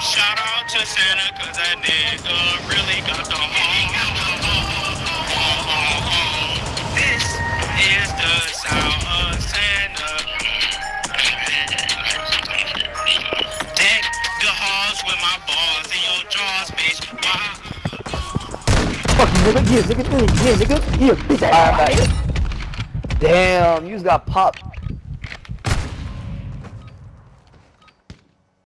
Shout out to Santa, cause that nigga really got the This is the sound of Santa. Deck the halls with my balls in your jaws, bitch. Fuck you, nigga. Yeah, nigga. Yeah, nigga. Yeah, bitch. Damn, you just got popped.